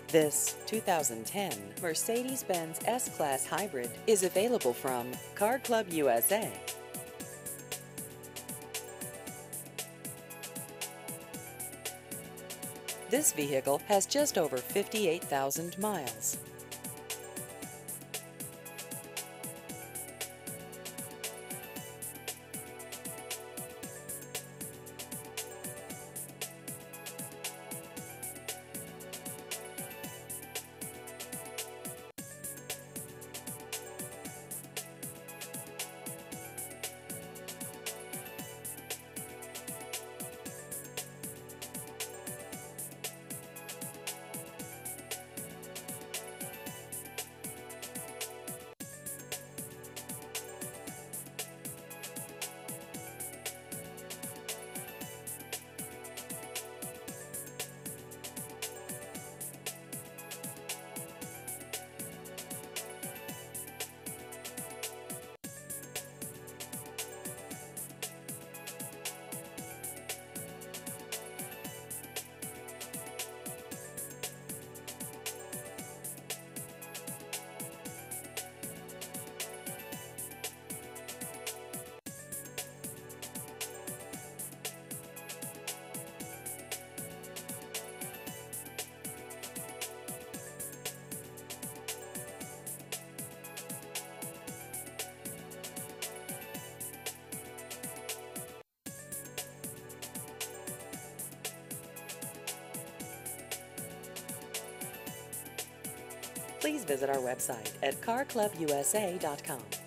This 2010 Mercedes-Benz S-Class Hybrid is available from Car Club USA. This vehicle has just over 58,000 miles. Please visit our website at carclubusa.com.